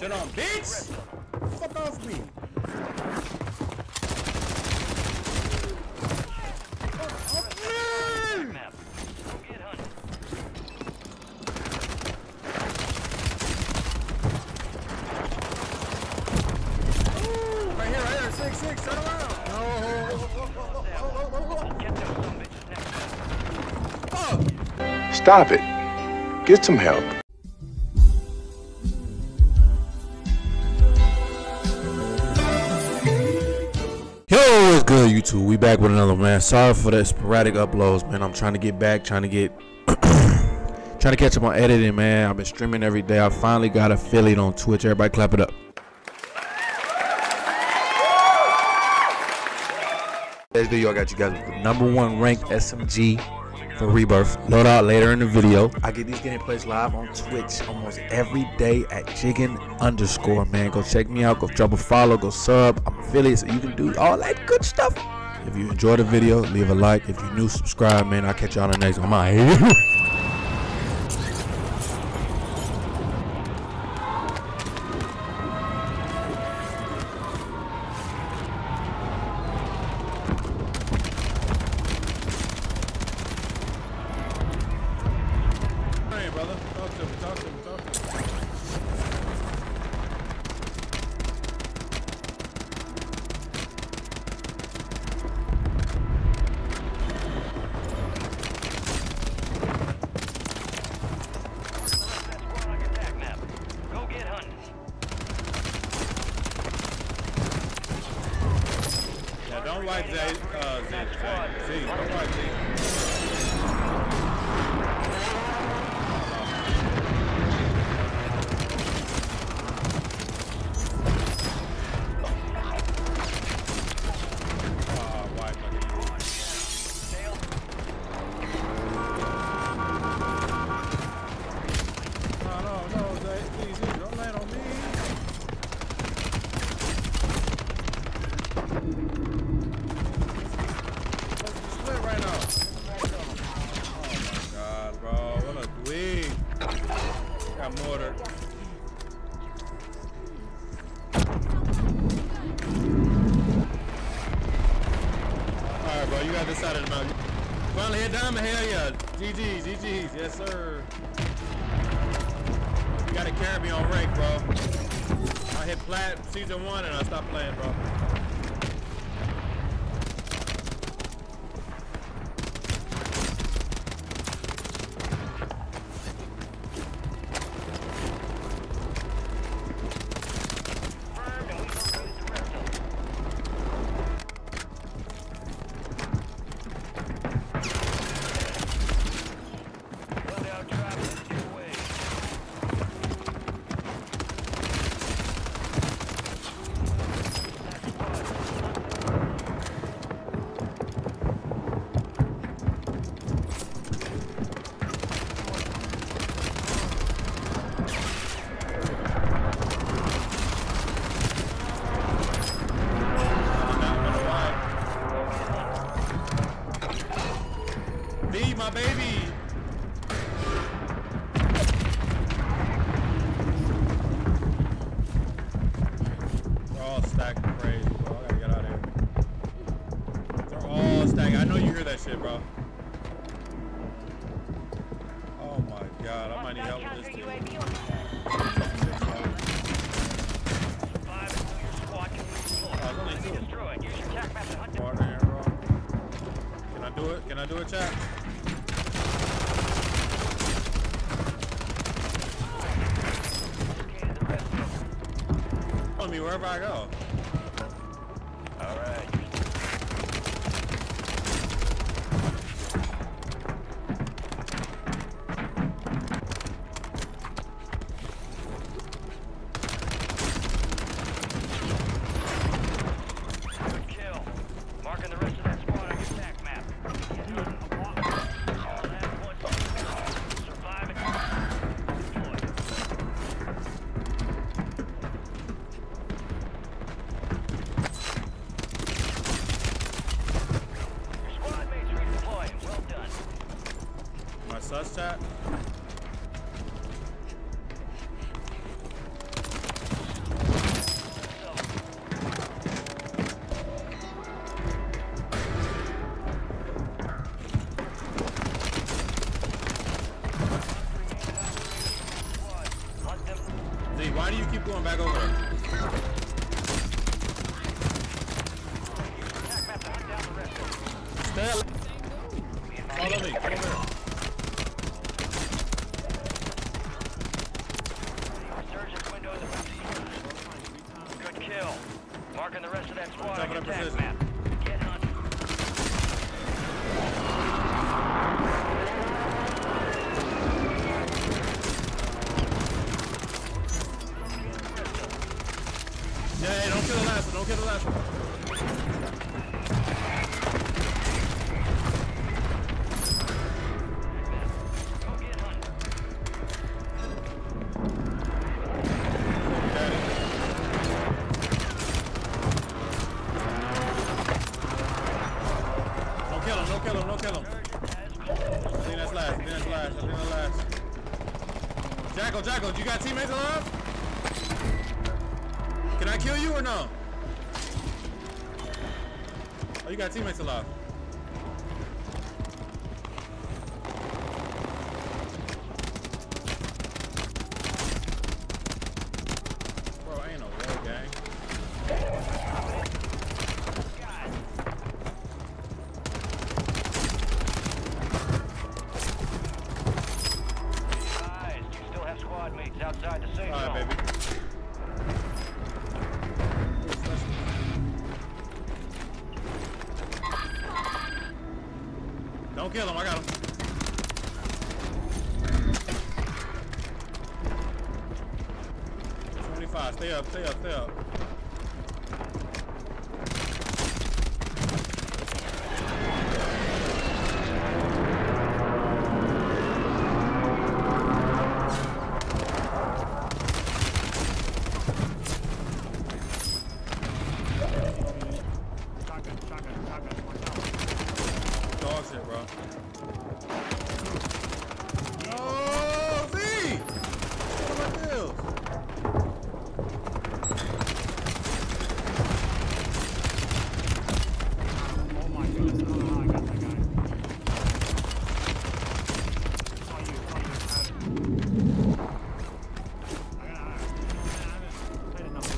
Head on, bitch! Fuck off me. Right here, 6-6, turn around. Stop it. Get some help. Yo, what's good, YouTube? We back with another, man. Sorry for the sporadic uploads, man. I'm trying to get back, trying to catch up on editing, man. I've been streaming every day. I finally got affiliate on Twitch. Everybody clap it up. This video, I got you guys with the #1 ranked SMG for Rebirth. Loadout later in the video. I get these gameplays live on Twitch almost every day at Jiggin_, man. Go check me out. Go drop a follow. Go sub. I'm affiliate, so you can do all that good stuff. If you enjoyed the video, leave a like. If you're new, subscribe, man. I'll catch y'all on the next one. I'm out here. Brother, talk to me. Go get hunting. Yeah, don't like Z. Don't like Z. Mortar. Alright, bro, you got this side of the mountain. Finally hit diamond, hell yeah. GG's, yes sir. You gotta carry me on rank, bro. I hit plat season 1 and I stopped playing, bro. My baby. They're all stacked crazy, bro. I gotta get out of here. They're all stacked. I know you hear that shit, bro. Oh my god, I might need help with this too. Can I do it, chat? Follow me wherever I go. All right. Good kill. Marking the rest of that squad on your attack map. Survive it. Sus chat. why do you keep going back over there? Stay up. Follow me. Come over here. Resurgence window is about to use. Good kill. Marking the rest of that squad on your Jumping up attack map. Get hunting. Yeah, hey, don't kill the last one. Don't kill the last one. Go get hunting. Don't kill him. Don't kill him. Don't kill him. I think that's last. I think that's last. I think that's last. Jackal, Jackal, you got teammates alive? Can I kill you or no? Oh, you got teammates alive. Bro, ain't no war gang. Guys, you still have squad mates outside the safe zone. All right, baby. Don't kill him, I got him. Stay up, stay up, stay up. Dog shit, bro. Oh, V! What are my deals? Oh my goodness, I don't know how I got that guy. Saw you, I didn't know.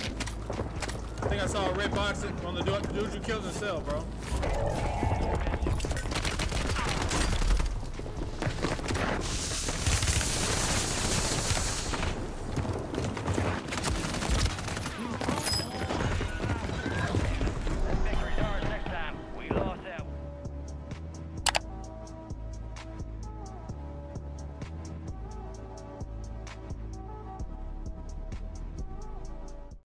I think I saw a red box on the dude you killed in the cell, bro.